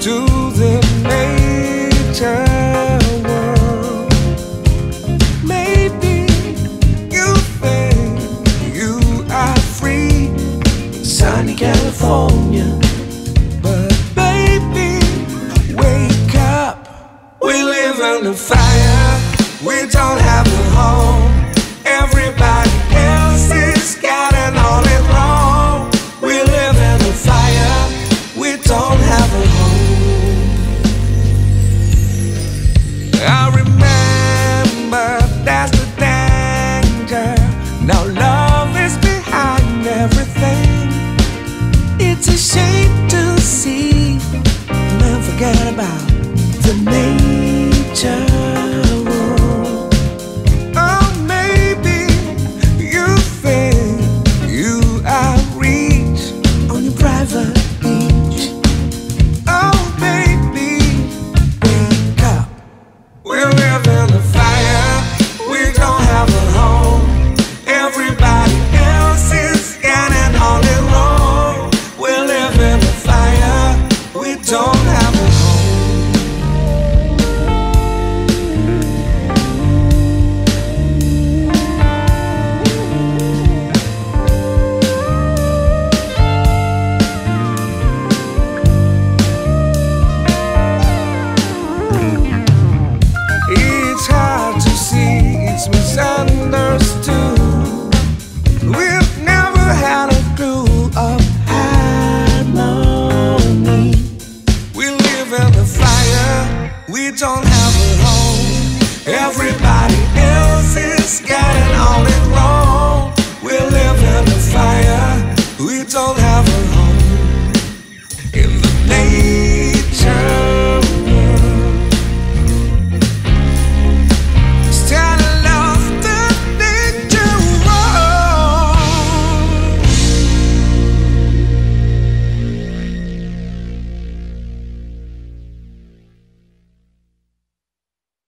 to the nature world. Maybe you think you are free, sunny California, but baby, wake up. We live in the fire, we don't have a home. Everybody else is getting all it wrong. We live in the fire, we don't have a home. I remember that's the danger. Now love is behind everything. It's a shame to see and then forget about.